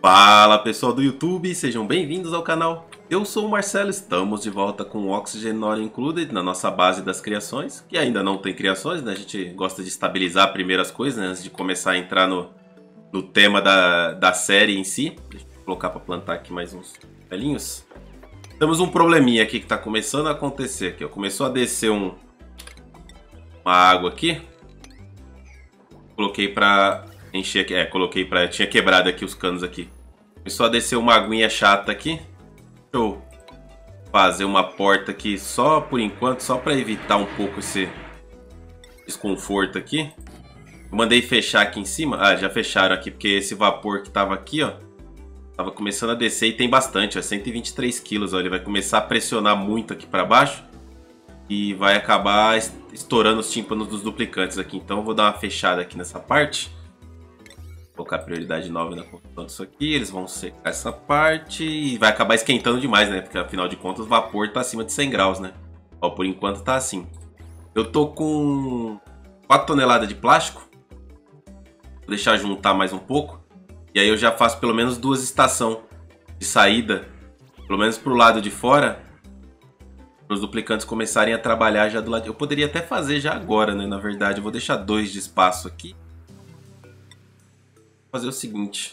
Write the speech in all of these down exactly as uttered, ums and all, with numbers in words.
Fala pessoal do YouTube, sejam bem-vindos ao canal. Eu sou o Marcelo, estamos de volta com o Oxygen Not Included na nossa base das criações, que ainda não tem criações, né? A gente gosta de estabilizar primeiro as coisas, né? Antes de começar a entrar no, no tema da, da série em si. Deixa eu colocar para plantar aqui mais uns velhinhos. Temos um probleminha aqui que está começando a acontecer aqui, ó. Começou a descer um, uma água aqui. Coloquei para encher aqui, é, coloquei para tinha quebrado aqui os canos aqui. Começou a descer uma aguinha chata aqui. Deixa eu fazer uma porta aqui só por enquanto, só para evitar um pouco esse desconforto aqui. Eu mandei fechar aqui em cima. Ah, já fecharam aqui porque esse vapor que tava aqui, ó, tava começando a descer e tem bastante, ó, cento e vinte e três quilos, ó, ele vai começar a pressionar muito aqui para baixo e vai acabar estourando os tímpanos dos duplicantes aqui. Então eu vou dar uma fechada aqui nessa parte. Vou colocar prioridade nove na construção disso aqui. Eles vão secar essa parte e vai acabar esquentando demais, né? Porque afinal de contas o vapor tá acima de cem graus, né? Ó, por enquanto tá assim. Eu tô com quatro toneladas de plástico. Vou deixar juntar mais um pouco. E aí eu já faço pelo menos duas estações de saída. Pelo menos pro lado de fora. Para os duplicantes começarem a trabalhar já do lado. Eu poderia até fazer já agora, né? Na verdade, eu vou deixar dois de espaço aqui. Vou fazer o seguinte.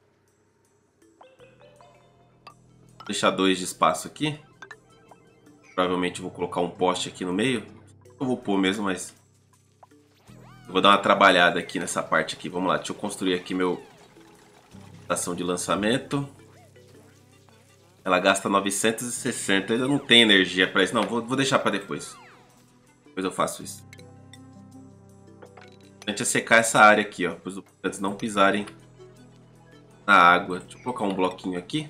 Vou deixar dois de espaço aqui. Provavelmente eu vou colocar um poste aqui no meio. Eu vou pôr mesmo, mas eu vou dar uma trabalhada aqui nessa parte aqui. Vamos lá, deixa eu construir aqui meu estação de lançamento. Ela gasta novecentos e sessenta. Eu não tenho energia para isso. Não, vou, vou deixar para depois. Depois eu faço isso. A gente vai secar essa área aqui, ó, para os duplicantes não pisarem na água. Deixa eu colocar um bloquinho aqui.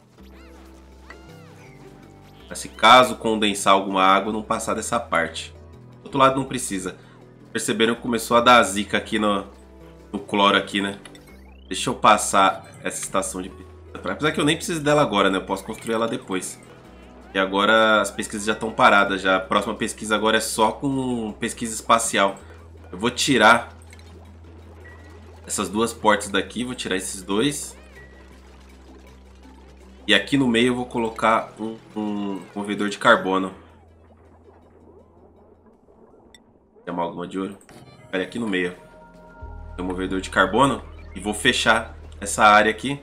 Pra se caso condensar alguma água, não passar dessa parte. Do outro lado não precisa. Perceberam que começou a dar zica aqui no, no cloro aqui, né? Deixa eu passar essa estação de pesquisa. Apesar que eu nem preciso dela agora, né? Eu posso construir ela depois. E agora as pesquisas já estão paradas. Já. A próxima pesquisa agora é só com pesquisa espacial. Eu vou tirar essas duas portas daqui, vou tirar esses dois. E aqui no meio eu vou colocar um, um movedor de carbono. Tem uma amálgama de ouro. Olha aqui no meio. Tem um movedor de carbono. E vou fechar essa área aqui.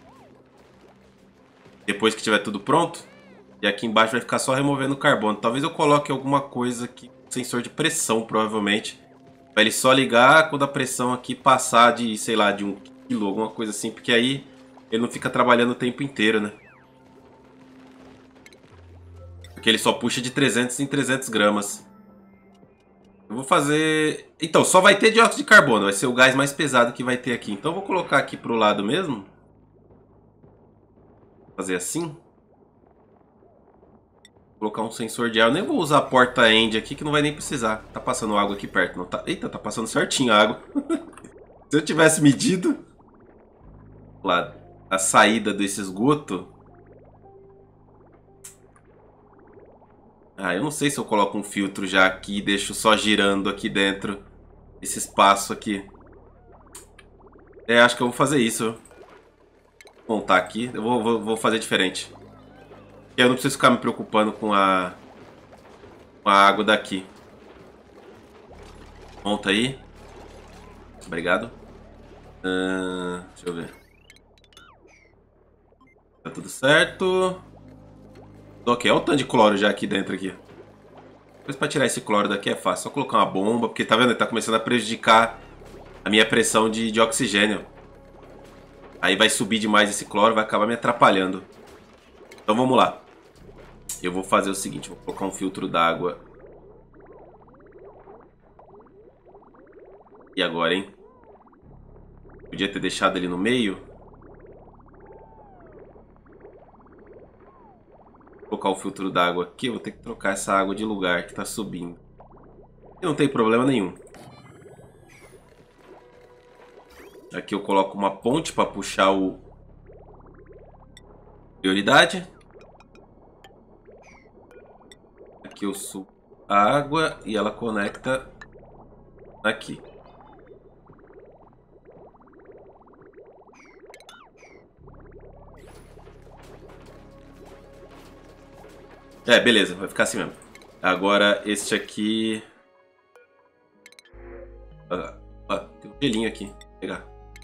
Depois que tiver tudo pronto. E aqui embaixo vai ficar só removendo o carbono. Talvez eu coloque alguma coisa aqui. Sensor de pressão, provavelmente. Pra ele só ligar quando a pressão aqui passar de, sei lá, de um quilo, alguma coisa assim. Porque aí ele não fica trabalhando o tempo inteiro, né? Porque ele só puxa de trezentos em trezentos gramas. Eu vou fazer... Então, só vai ter dióxido de carbono. Vai ser o gás mais pesado que vai ter aqui. Então eu vou colocar aqui pro lado mesmo. Vou fazer assim. Colocar um sensor de água. Eu nem vou usar a porta end aqui que não vai nem precisar. Tá passando água aqui perto, não tá? Eita, tá passando certinho a água. Se eu tivesse medido lá a saída desse esgoto. Ah, eu não sei se eu coloco um filtro já aqui e deixo só girando aqui dentro esse espaço aqui. É, acho que eu vou fazer isso. Vou montar aqui. Eu vou, vou, vou fazer diferente. Eu não preciso ficar me preocupando com a, com a água daqui. Monta aí. Obrigado. Uh, deixa eu ver. Tá tudo certo. Ok, olha o tanto de cloro já aqui dentro aqui. Depois para tirar esse cloro daqui é fácil. Só colocar uma bomba, porque tá vendo? Ele tá começando a prejudicar a minha pressão de, de oxigênio. Aí vai subir demais esse cloro, vai acabar me atrapalhando. Então vamos lá. Eu vou fazer o seguinte, vou colocar um filtro d'água. E agora, hein? Podia ter deixado ele no meio. Vou colocar o filtro d'água aqui. Eu vou ter que trocar essa água de lugar que tá subindo. E não tem problema nenhum. Aqui eu coloco uma ponte para puxar o prioridade. Aqui eu subo a água e ela conecta aqui. É, beleza, vai ficar assim mesmo. Agora, este aqui... Ah, ah, tem um gelinho aqui. Vou pegar.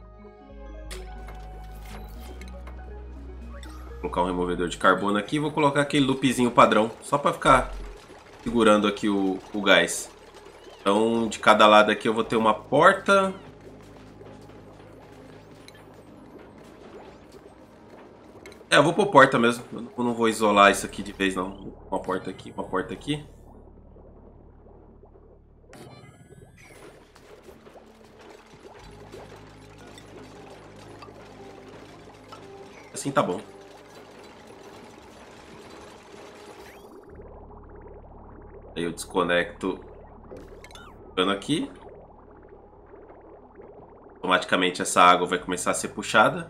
Vou colocar um removedor de carbono aqui. Vou colocar aquele loopzinho padrão. Só para ficar segurando aqui o, o gás. Então, de cada lado aqui eu vou ter uma porta. É, eu vou pôr porta mesmo. Eu não vou isolar isso aqui de vez, não. Uma porta aqui, uma porta aqui. Assim tá bom. Aí eu desconecto o cano aqui. Automaticamente essa água vai começar a ser puxada.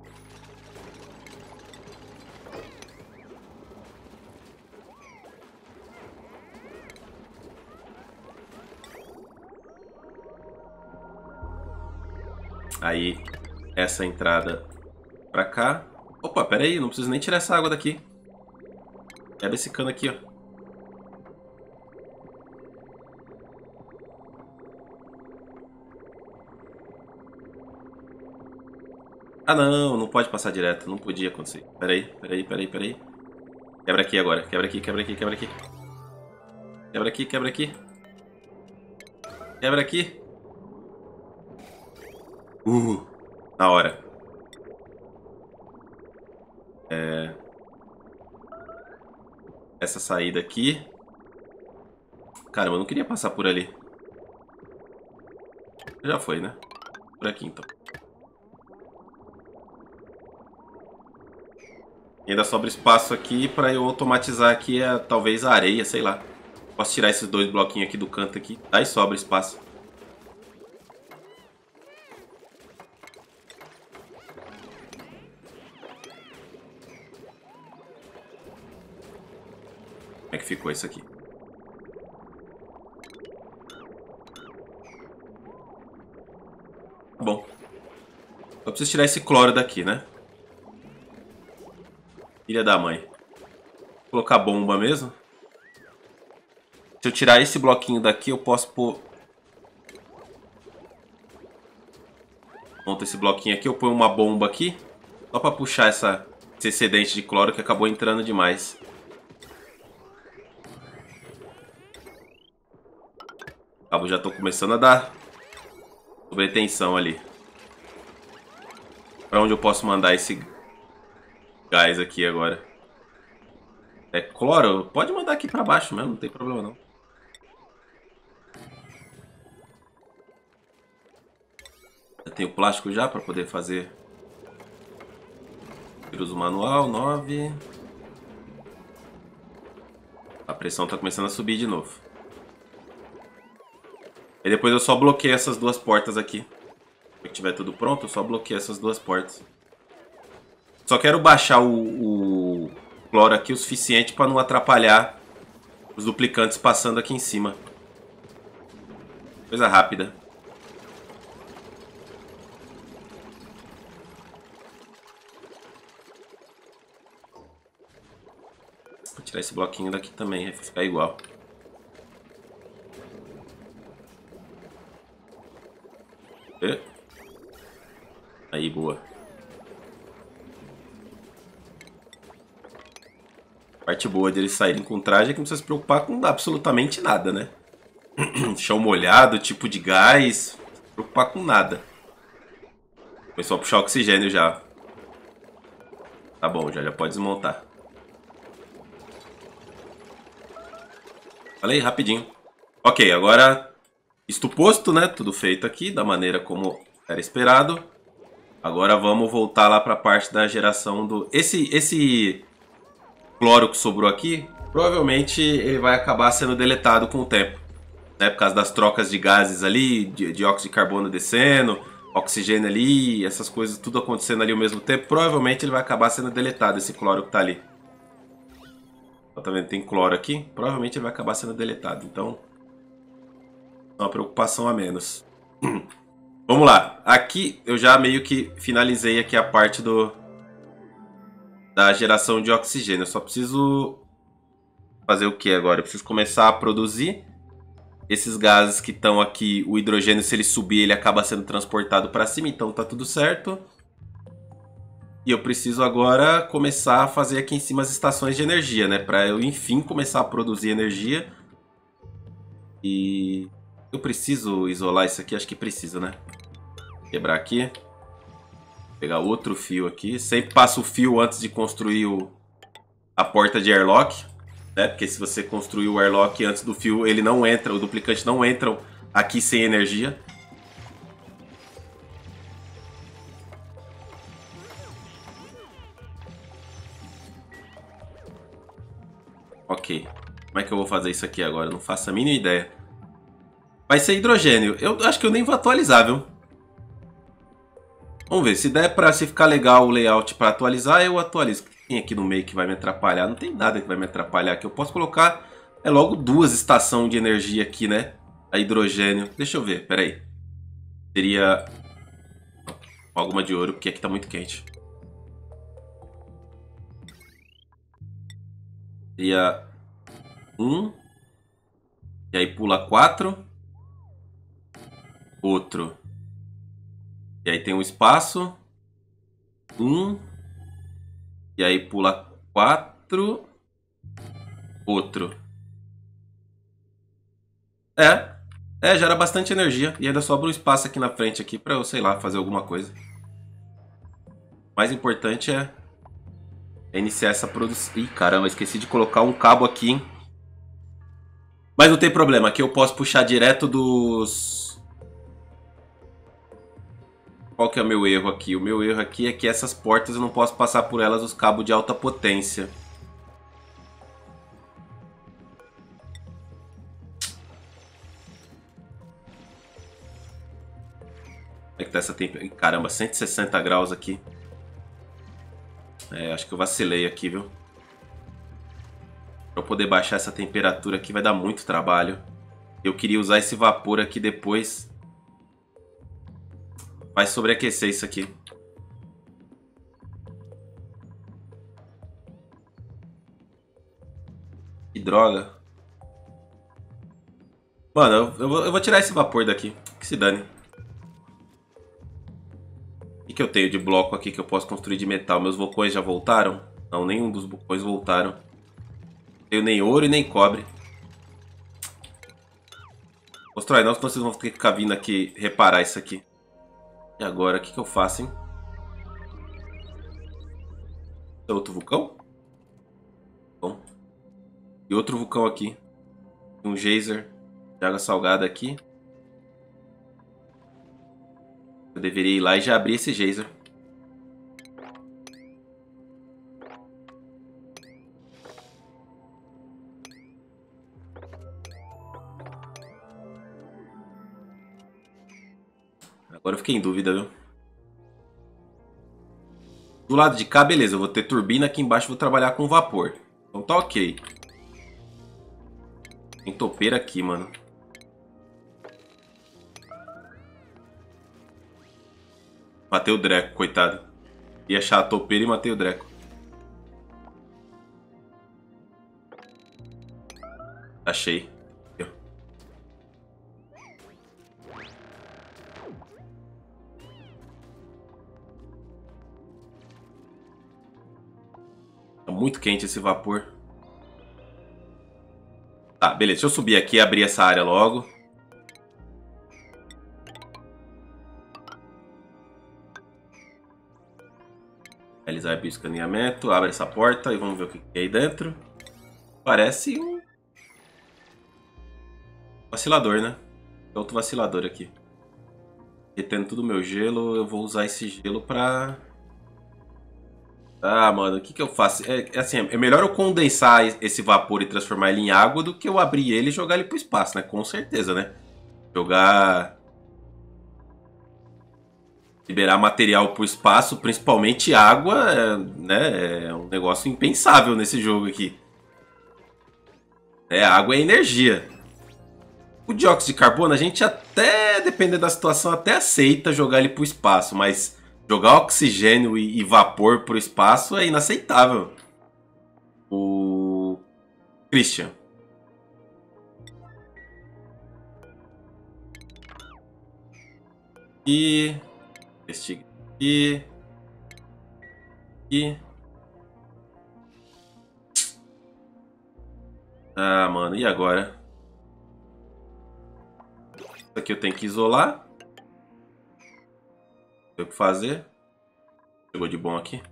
Aí essa entrada pra cá. Opa, pera aí, não preciso nem tirar essa água daqui. Quebra esse cano aqui, ó. Ah não, não pode passar direto, não podia acontecer. Pera aí, pera aí, pera aí, pera aí. Quebra aqui agora, quebra aqui, quebra aqui, quebra aqui. Quebra aqui, quebra aqui. Quebra aqui. Uh, na hora. É... Essa saída aqui. Caramba, eu não queria passar por ali. Já foi, né? Por aqui, então. E ainda sobra espaço aqui para eu automatizar aqui, a, talvez, a areia, sei lá. Posso tirar esses dois bloquinhos aqui do canto aqui. Aí sobra espaço. Como é que ficou isso aqui? Tá bom. Só preciso tirar esse cloro daqui, né? Filha da mãe. Vou colocar bomba mesmo. Se eu tirar esse bloquinho daqui, eu posso pôr... Monta esse bloquinho aqui, eu ponho uma bomba aqui. Só pra puxar essa, esse excedente de cloro que acabou entrando demais. Eu já tô começando a dar sobretensão ali. Pra onde eu posso mandar esse gás aqui agora? É cloro? Pode mandar aqui pra baixo mesmo, não tem problema não. Eu tenho plástico já pra poder fazer. Uso manual, nove. A pressão tá começando a subir de novo. E depois eu só bloqueio essas duas portas aqui. Quando tiver tudo pronto, eu só bloqueio essas duas portas. Só quero baixar o, o cloro aqui o suficiente para não atrapalhar os duplicantes passando aqui em cima. Coisa rápida. Vou tirar esse bloquinho daqui também, vai ficar igual. Aí, boa. A parte boa deles saírem com traje é que não precisa se preocupar com absolutamente nada, né? Chão molhado, tipo de gás. Não precisa se preocupar com nada. Foi só puxar oxigênio já. Tá bom, já, já pode desmontar. Falei rapidinho. Ok, agora isto posto, né? Tudo feito aqui da maneira como era esperado. Agora vamos voltar lá para a parte da geração do... Esse, esse cloro que sobrou aqui, provavelmente ele vai acabar sendo deletado com o tempo. Né? Por causa das trocas de gases ali, de dióxido de carbono descendo, oxigênio ali, essas coisas tudo acontecendo ali ao mesmo tempo. Provavelmente ele vai acabar sendo deletado, esse cloro que está ali. Tá vendo? Tem cloro aqui. Provavelmente ele vai acabar sendo deletado. Então, é uma preocupação a menos. Vamos lá. Aqui eu já meio que finalizei aqui a parte do da geração de oxigênio. Eu só preciso fazer o que agora? Eu preciso começar a produzir. Esses gases que estão aqui, o hidrogênio, se ele subir, ele acaba sendo transportado para cima, então tá tudo certo. E eu preciso agora começar a fazer aqui em cima as estações de energia, né? Para eu, enfim, começar a produzir energia. E eu preciso isolar isso aqui? Acho que precisa, né? Quebrar aqui. Pegar outro fio aqui. Sempre passa o fio antes de construir o... a porta de airlock. Né? Porque se você construir o airlock antes do fio, ele não entra, o duplicante não entra aqui sem energia. Ok. Como é que eu vou fazer isso aqui agora? Não faço a mínima ideia. Vai ser hidrogênio. Eu acho que eu nem vou atualizar, viu? Vamos ver. Se der pra se ficar legal o layout pra atualizar, eu atualizo. O que tem aqui no meio que vai me atrapalhar? Não tem nada que vai me atrapalhar aqui. Eu posso colocar é logo duas estações de energia aqui, né? A hidrogênio. Deixa eu ver. Pera aí. Seria alguma de ouro, porque aqui tá muito quente. Seria um. E aí pula quatro. Outro. E aí tem um espaço. Um. E aí pula quatro. Outro. É. É, gera bastante energia. E ainda sobra um espaço aqui na frente aqui pra eu, sei lá, fazer alguma coisa. O mais importante é, é iniciar essa produção. Ih, caramba, esqueci de colocar um cabo aqui, hein? Mas não tem problema, aqui eu posso puxar direto dos... Qual que é o meu erro aqui? O meu erro aqui é que essas portas eu não posso passar por elas os cabos de alta potência. Como é que tá essa temperatura? Caramba, cento e sessenta graus aqui. É, acho que eu vacilei aqui, viu? Pra eu poder baixar essa temperatura aqui vai dar muito trabalho. Eu queria usar esse vapor aqui depois. Vai sobreaquecer isso aqui. Que droga. Mano, eu, eu, vou, eu vou tirar esse vapor daqui. Que se dane. O que, que eu tenho de bloco aqui que eu posso construir de metal? Meus vulcões já voltaram? Não, nenhum dos vulcões voltaram. Não tenho nem ouro e nem cobre. Constrói não, senão vocês vão ter que ficar vindo aqui reparar isso aqui. E agora, o que, que eu faço, hein? Tem outro vulcão? Bom. E outro vulcão aqui. Um geyser de água salgada aqui. Eu deveria ir lá e já abrir esse geyser. Agora eu fiquei em dúvida, viu? Do lado de cá, beleza. Eu vou ter turbina aqui embaixo, vou trabalhar com vapor. Então tá ok. Tem topeira aqui, mano. Matei o Dreco, coitado. Ia achar a topeira e matei o Dreco. Achei. Tá muito quente esse vapor. Tá, beleza. Deixa eu subir aqui e abrir essa área logo. Realizar o escaneamento. Abre essa porta e vamos ver o que tem aí dentro. Parece um vacilador, né? Outro vacilador aqui. Retendo todo o meu gelo. Eu vou usar esse gelo pra... Ah, mano, o que que eu faço? É, é assim, é melhor eu condensar esse vapor e transformar ele em água do que eu abrir ele e jogar ele pro espaço, né? Com certeza, né? Jogar... Liberar material pro espaço, principalmente água, é, né? É um negócio impensável nesse jogo aqui. É, água é energia. O dióxido de carbono, a gente até, dependendo da situação, até aceita jogar ele pro espaço, mas... Jogar oxigênio e vapor pro espaço é inaceitável. O... Christian. E... Este aqui... E... Ah, mano, e agora? Isso aqui eu tenho que isolar. Tem o que fazer. Chegou de bom aqui.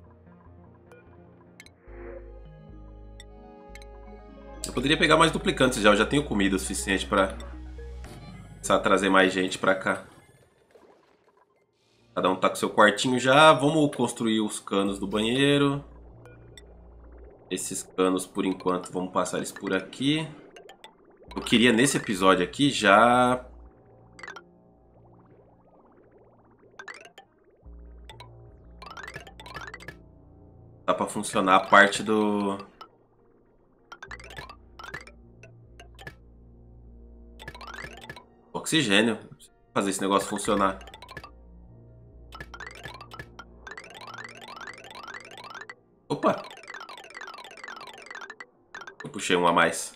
Eu poderia pegar mais duplicantes já. Eu já tenho comida o suficiente pra começar a trazer mais gente pra cá. Cada um tá com seu quartinho já. Vamos construir os canos do banheiro. Esses canos, por enquanto, vamos passar eles por aqui. Eu queria, nesse episódio aqui, já... Dá pra funcionar a parte do... Oxigênio. Fazer esse negócio funcionar. Opa! Eu puxei um a mais.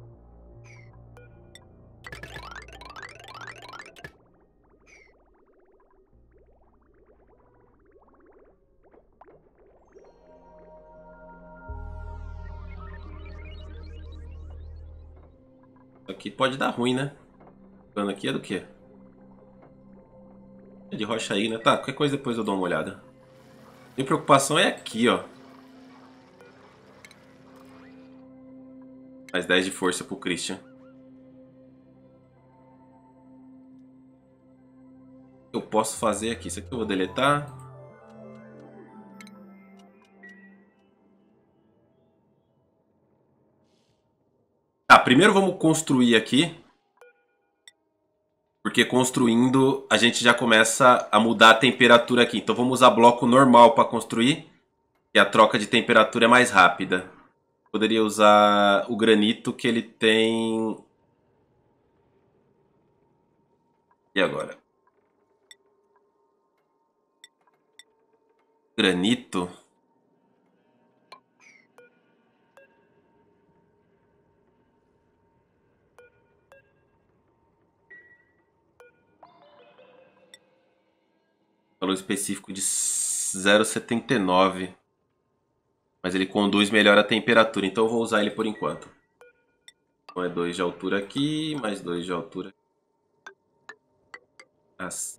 Isso aqui pode dar ruim, né? O cano aqui é do quê? É de rocha aí, né? Tá, qualquer coisa depois eu dou uma olhada. Minha preocupação é aqui, ó. Mais dez de força pro Christian. Eu posso fazer aqui. Isso aqui eu vou deletar. Tá, primeiro vamos construir aqui. Porque construindo a gente já começa a mudar a temperatura aqui. Então vamos usar bloco normal para construir. E a troca de temperatura é mais rápida. Poderia usar o granito que ele tem... E agora? Granito. Valor específico de zero vírgula setenta e nove. Mas ele conduz melhor a temperatura, então eu vou usar ele por enquanto. Então é dois de altura aqui, mais dois de altura. Assim.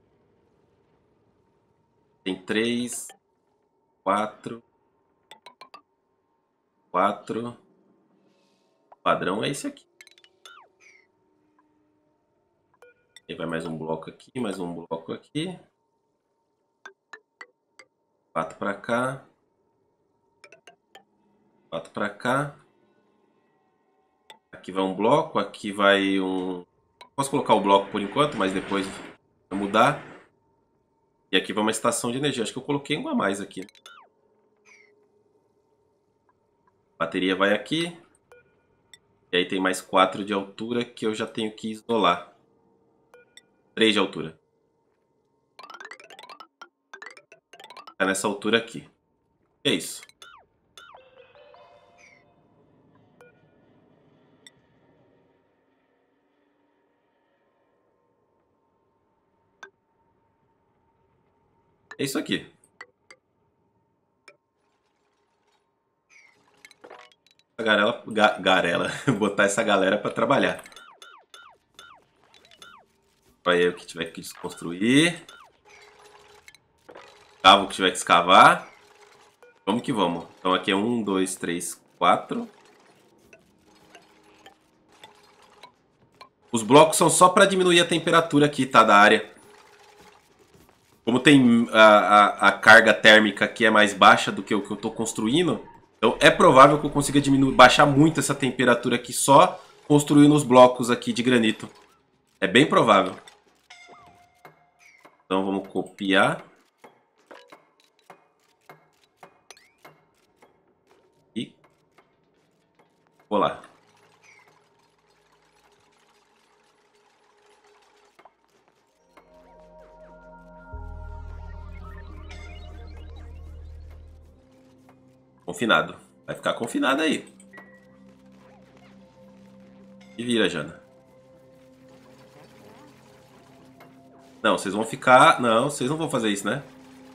Tem três, quatro, quatro. O padrão é esse aqui. Aí vai mais um bloco aqui, mais um bloco aqui. Quatro para cá. Quatro para cá. Aqui vai um bloco, aqui vai um... Posso colocar o bloco por enquanto, mas depois vai mudar. E aqui vai uma estação de energia. Acho que eu coloquei uma a mais aqui. A bateria vai aqui. E aí tem mais quatro de altura que eu já tenho que isolar. três de altura. Tá nessa altura aqui. É isso. É isso aqui. A garela, ga, garela. Botar essa galera para trabalhar. Vai eu que tiver que desconstruir. Cavo que tiver que escavar. Vamos que vamos. Então aqui é um, dois, três, quatro. Os blocos são só para diminuir a temperatura aqui, tá? Da área. Como tem a, a, a carga térmica aqui é mais baixa do que o que eu estou construindo, então é provável que eu consiga diminuir, baixar muito essa temperatura aqui só construindo os blocos aqui de granito. É bem provável. Então vamos copiar. E colar. Confinado. Vai ficar confinado aí. E vira, Jana. Não, vocês vão ficar... Não, vocês não vão fazer isso, né?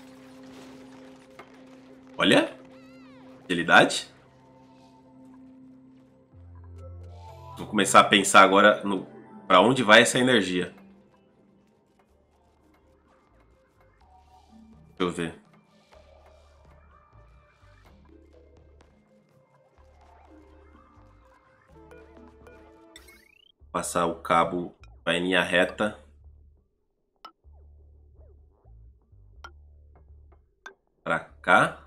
Olha. Agilidade. Vou começar a pensar agora no... Pra onde vai essa energia. Deixa eu ver. Passar o cabo vai em linha reta. Pra cá.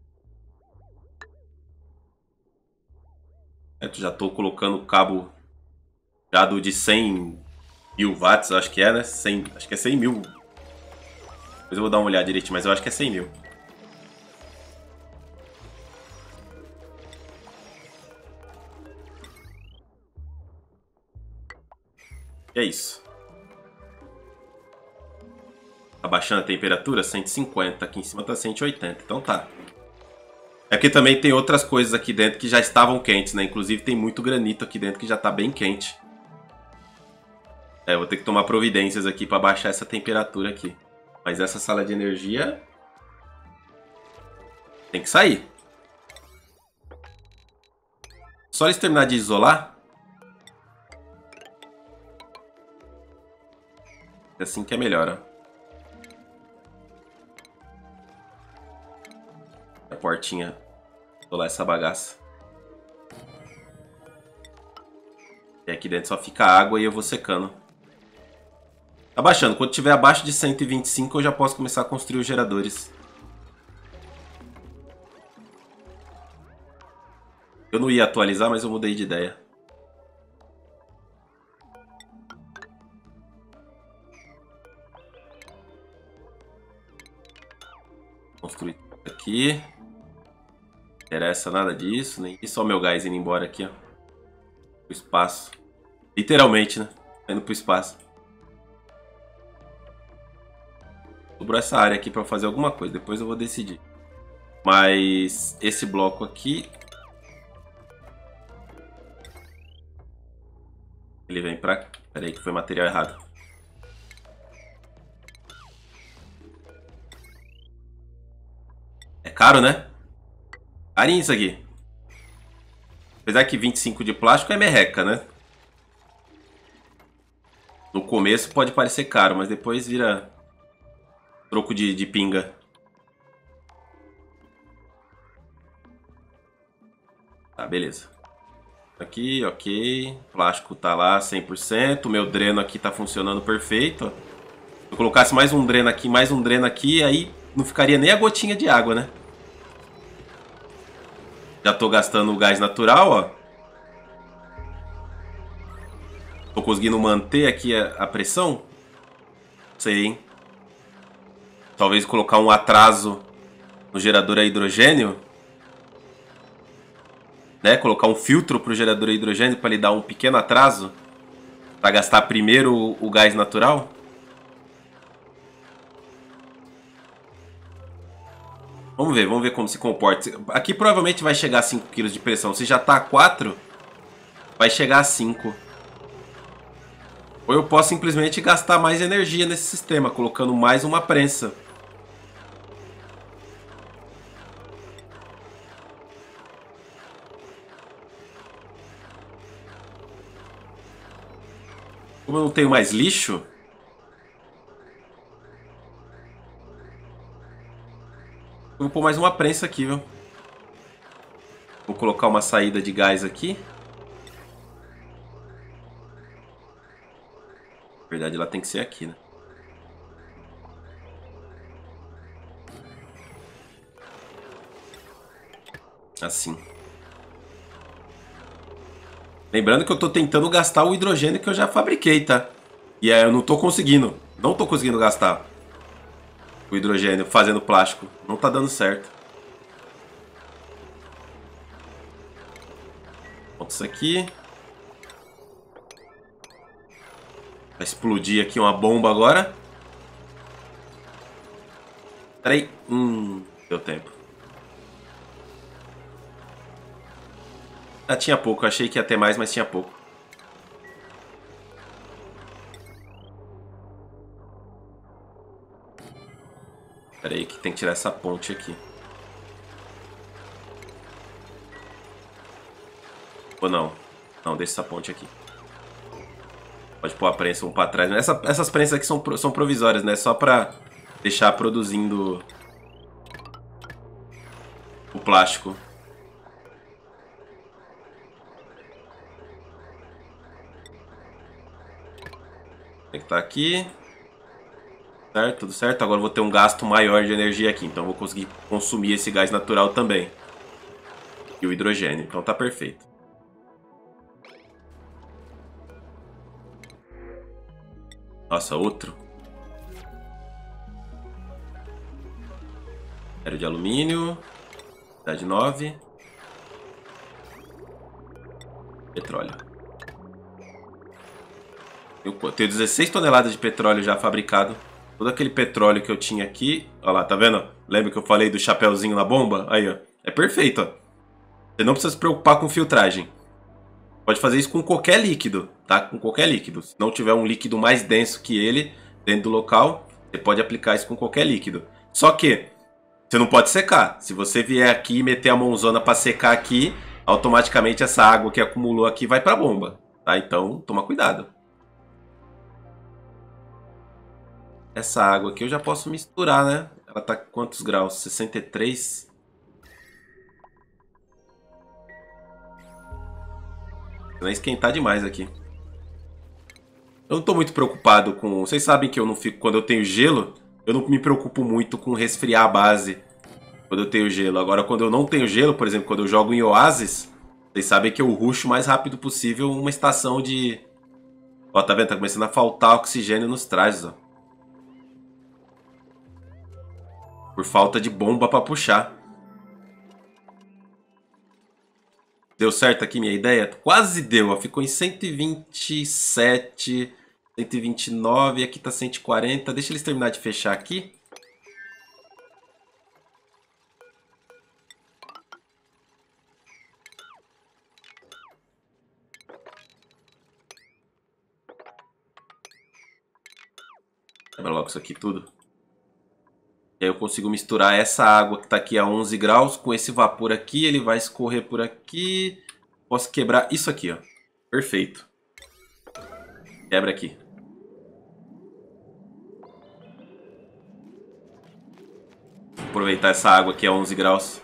Eu já tô colocando o cabo já do de cem mil watts, acho que é, né? cem, acho que é cem mil. Depois eu vou dar uma olhada direitinho, mas eu acho que é cem mil. E é isso. Tá baixando a temperatura? cento e cinquenta. Aqui em cima tá cento e oitenta. Então tá. É que também tem outras coisas aqui dentro que já estavam quentes, né? Inclusive tem muito granito aqui dentro que já tá bem quente. É, eu vou ter que tomar providências aqui pra baixar essa temperatura aqui. Mas essa sala de energia... tem que sair. Só eles terminar de isolar... é assim que é melhor, ó. A portinha. Isolar essa bagaça. E aqui dentro só fica água e eu vou secando. Tá baixando. Quando tiver abaixo de cento e vinte e cinco eu já posso começar a construir os geradores. Eu não ia atualizar, mas eu mudei de ideia. Construir aqui. Não interessa nada disso, nem isso. Só o meu gás indo embora aqui, ó. Pro espaço. Literalmente, né? Indo pro espaço. Sobrou essa área aqui pra fazer alguma coisa. Depois eu vou decidir. Mas esse bloco aqui... ele vem pra cá. Pera aí que foi material errado. É caro, né? Carinho isso aqui. Apesar que vinte e cinco de plástico é merreca, né? No começo pode parecer caro, mas depois vira troco de, de pinga. Tá, beleza. Aqui, ok. O plástico tá lá cem por cento. O meu dreno aqui tá funcionando perfeito. Se eu colocasse mais um dreno aqui, mais um dreno aqui, aí não ficaria nem a gotinha de água, né? Já tô gastando o gás natural, ó. Tô conseguindo manter aqui a, a pressão? Sei, hein? Talvez colocar um atraso no gerador a hidrogênio. Né? Colocar um filtro pro gerador a hidrogênio para ele dar um pequeno atraso. Para gastar primeiro o, o gás natural. Vamos ver, vamos ver como se comporta. Aqui provavelmente vai chegar a cinco quilos de pressão. Se já tá a quatro, vai chegar a cinco. Ou eu posso simplesmente gastar mais energia nesse sistema, colocando mais uma prensa. Como eu não tenho mais lixo... eu vou pôr mais uma prensa aqui, viu? Vou colocar uma saída de gás aqui. Na verdade, ela tem que ser aqui, né? Assim. Lembrando que eu tô tentando gastar o hidrogênio que eu já fabriquei, tá? E é, eu não tô conseguindo. Não tô conseguindo gastar o hidrogênio fazendo plástico. Não tá dando certo. Bota isso aqui. Vai explodir aqui uma bomba agora. Peraí. Hum, deu tempo. Ah, tinha pouco. Eu achei que ia ter mais, mas tinha pouco. tem que tirar essa ponte aqui. Ou não? Não, deixa essa ponte aqui. Pode pôr a prensa um pra trás. Essa, essas prensas aqui são, são provisórias, né? Só pra deixar produzindo o plástico. Tem que estar aqui. Certo, tudo certo. Agora eu vou ter um gasto maior de energia aqui. Então eu vou conseguir consumir esse gás natural também. E o hidrogênio. Então tá perfeito. Nossa, outro. Ferro de alumínio. Idade nove. Petróleo. Eu tenho dezesseis toneladas de petróleo já fabricado. Todo aquele petróleo que eu tinha aqui. Olha lá, tá vendo? Lembra que eu falei do chapéuzinho na bomba? Aí, ó. É perfeito, ó. Você não precisa se preocupar com filtragem. Pode fazer isso com qualquer líquido, tá? Com qualquer líquido. Se não tiver um líquido mais denso que ele dentro do local, você pode aplicar isso com qualquer líquido. Só que você não pode secar. Se você vier aqui e meter a mãozona para secar aqui, automaticamente essa água que acumulou aqui vai para a bomba, tá? Então, toma cuidado. Essa água aqui eu já posso misturar, né? Ela tá com quantos graus? sessenta e três. Vai esquentar demais aqui. Eu não tô muito preocupado com... Vocês sabem que eu não fico... Quando eu tenho gelo, eu não me preocupo muito com resfriar a base quando eu tenho gelo. Agora, quando eu não tenho gelo, por exemplo, quando eu jogo em Oasis, vocês sabem que eu rusho o mais rápido possível uma estação de... Ó, tá vendo? Tá começando a faltar oxigênio nos trajes, ó. Por falta de bomba pra puxar. Deu certo aqui minha ideia? Quase deu, ó. Ficou em cento e vinte e sete, cento e vinte e nove, aqui tá cento e quarenta. Deixa eles terminar de fechar aqui. Quebra logo isso aqui tudo. E aí eu consigo misturar essa água que tá aqui a onze graus com esse vapor aqui. Ele vai escorrer por aqui. Posso quebrar isso aqui, ó. Perfeito. Quebra aqui. Vou aproveitar essa água aqui a onze graus.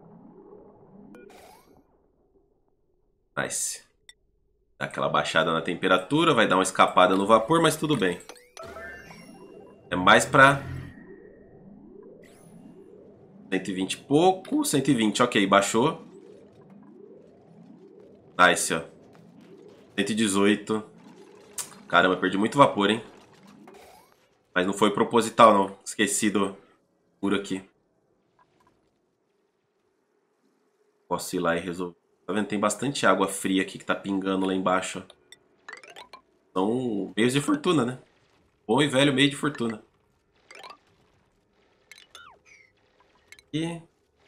Nice. Dá aquela baixada na temperatura. Vai dar uma escapada no vapor, mas tudo bem. É mais pra... cento e vinte e pouco. cento e vinte, ok. Baixou. Nice, ó. cento e dezoito. Caramba, perdi muito vapor, hein? Mas não foi proposital, não. Esqueci do furo aqui. Posso ir lá e resolver. Tá vendo? Tem bastante água fria aqui que tá pingando lá embaixo, ó. São meios de fortuna, né? Bom e velho meio de fortuna. E...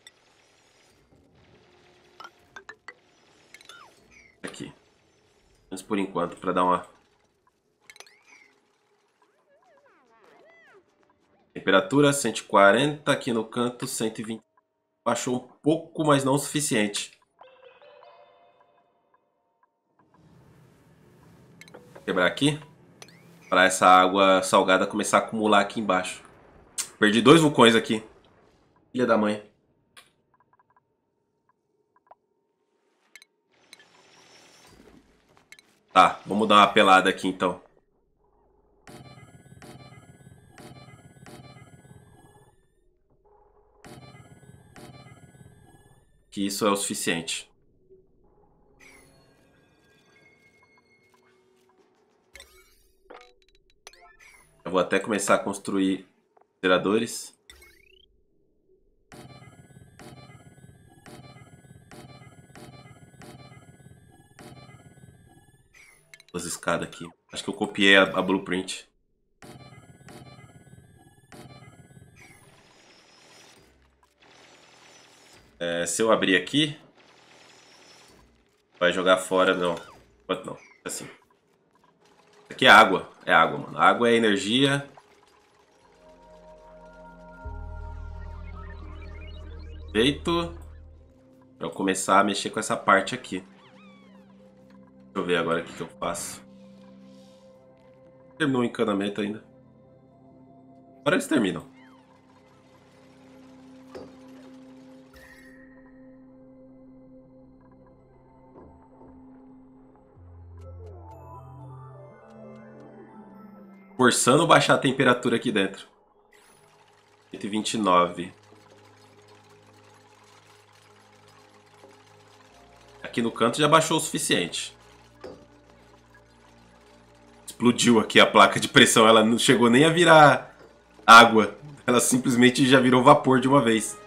aqui. Mas por enquanto, para dar uma... temperatura cento e quarenta, aqui no canto cento e vinte. Baixou um pouco, mas não o suficiente. Vou quebrar aqui. Para essa água salgada começar a acumular aqui embaixo. Perdi dois vulcões aqui. Filha da mãe. Tá, vamos dar uma pelada aqui então. Que isso é o suficiente. Eu vou até começar a construir geradores. As escadas aqui. Acho que eu copiei a, a blueprint. É, se eu abrir aqui, vai jogar fora. Não, não, assim. Aqui é água. É água, mano. Água é energia. Feito. Pra eu começar a mexer com essa parte aqui. Deixa eu ver agora o que, que eu faço. Terminou o encanamento ainda. Agora eles terminam. Forçando baixar a temperatura aqui dentro. cento e vinte e nove. Aqui no canto já baixou o suficiente. Explodiu aqui a placa de pressão. Ela não chegou nem a virar água. Ela simplesmente já virou vapor de uma vez.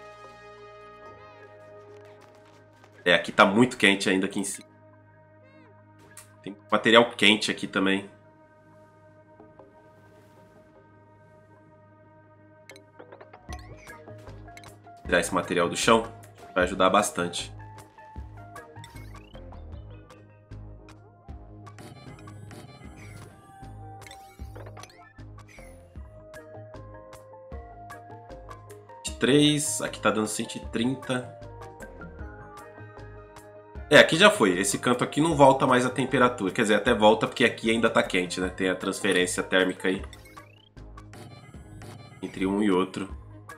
É, aqui tá muito quente ainda aqui em cima. Tem material quente aqui também. Tirar esse material do chão vai ajudar bastante. três, aqui tá dando cento e trinta. É, aqui já foi. Esse canto aqui não volta mais a temperatura. Quer dizer, até volta porque aqui ainda tá quente, né? Tem a transferência térmica aí entre um e outro.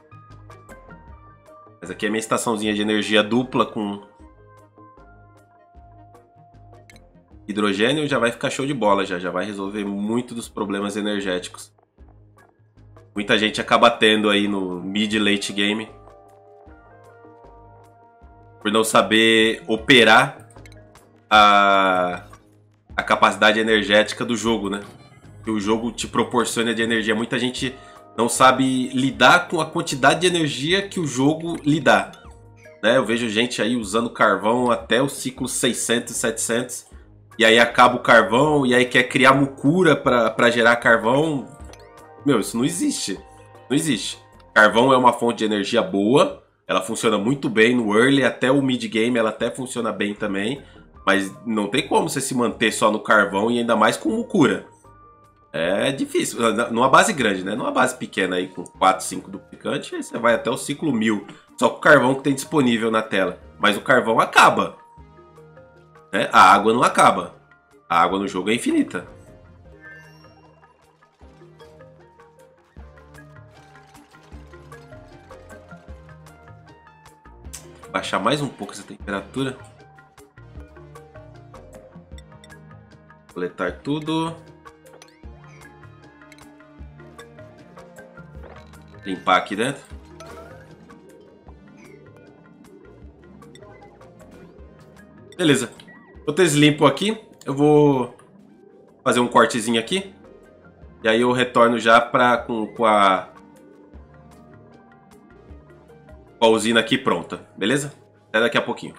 Mas aqui é a minha estaçãozinha de energia dupla com hidrogênio. Já vai ficar show de bola, já, já vai resolver muito dos problemas energéticos. Muita gente acaba tendo aí no mid e late game por não saber operar a, a capacidade energética do jogo, né? Que o jogo te proporciona de energia. Muita gente não sabe lidar com a quantidade de energia que o jogo lhe dá, né? Eu vejo gente aí usando carvão até o ciclo seiscentos, setecentos, e aí acaba o carvão, e aí quer criar mucura para gerar carvão. Meu, isso não existe. Não existe. Carvão é uma fonte de energia boa, ela funciona muito bem no early, até o mid game ela até funciona bem também, mas não tem como você se manter só no carvão e ainda mais com mucura. É difícil, numa base grande, né? Numa base pequena aí com quatro, cinco duplicantes, você vai até o ciclo mil, só com o carvão que tem disponível na tela. Mas o carvão acaba, né? A água não acaba. A água no jogo é infinita. Baixar mais um pouco essa temperatura. Coletar tudo. Limpar aqui dentro. Beleza. Enquanto eles limpam aqui, eu vou fazer um cortezinho aqui. E aí eu retorno já pra, com, com a... com a usina aqui pronta, beleza? Até daqui a pouquinho.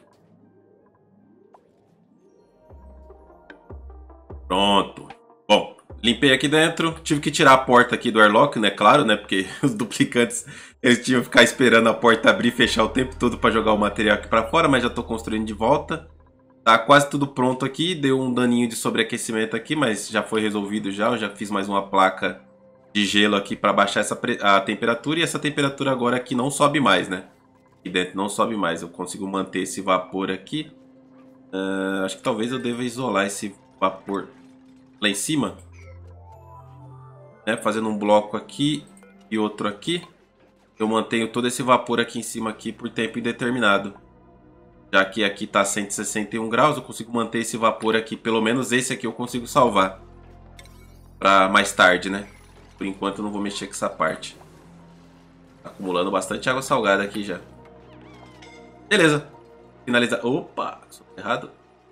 Pronto. Bom, limpei aqui dentro. Tive que tirar a porta aqui do airlock, né? Claro, né? Porque os duplicantes, eles tinham que ficar esperando a porta abrir e fechar o tempo todo para jogar o material aqui para fora, mas já tô construindo de volta. Tá quase tudo pronto aqui. Deu um daninho de sobreaquecimento aqui, mas já foi resolvido já. Eu já fiz mais uma placa de gelo aqui para baixar essa a temperatura. E essa temperatura agora aqui não sobe mais, né? Aqui dentro não sobe mais. Eu consigo manter esse vapor aqui. Uh, acho que talvez eu deva isolar esse vapor lá em cima, né? Fazendo um bloco aqui e outro aqui. Eu mantenho todo esse vapor aqui em cima aqui por tempo indeterminado. Já que aqui está cento e sessenta e um graus, eu consigo manter esse vapor aqui. Pelo menos esse aqui eu consigo salvar para mais tarde, né? Por enquanto eu não vou mexer com essa parte. Tá acumulando bastante água salgada aqui já. Beleza. Finalizar. Opa, errado.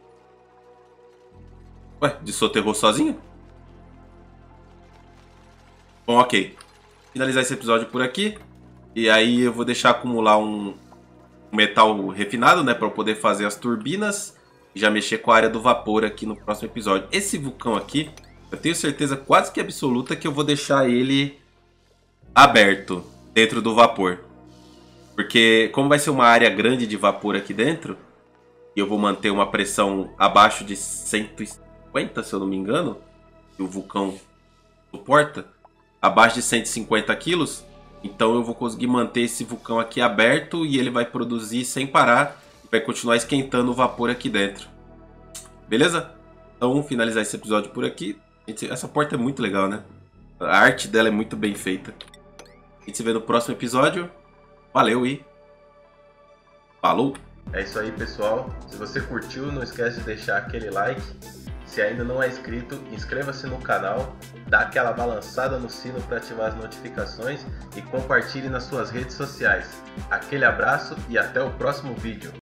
Ué, dissoterrou sozinho? Bom, ok. Finalizar esse episódio por aqui. E aí eu vou deixar acumular um metal refinado, né? Para eu poder fazer as turbinas. E já mexer com a área do vapor aqui no próximo episódio. Esse vulcão aqui, eu tenho certeza quase que absoluta que eu vou deixar ele aberto dentro do vapor. Porque como vai ser uma área grande de vapor aqui dentro, e eu vou manter uma pressão abaixo de cento e cinquenta, se eu não me engano, que o vulcão suporta, abaixo de cento e cinquenta quilos, Então eu vou conseguir manter esse vulcão aqui aberto e ele vai produzir sem parar. Vai continuar esquentando o vapor aqui dentro. Beleza? Então vamos finalizar esse episódio por aqui. Essa porta é muito legal, né? A arte dela é muito bem feita. A gente se vê no próximo episódio. Valeu e falou! É isso aí, pessoal. Se você curtiu, não esquece de deixar aquele like. Se ainda não é inscrito, inscreva-se no canal, dá aquela balançada no sino para ativar as notificações e compartilhe nas suas redes sociais. Aquele abraço e até o próximo vídeo.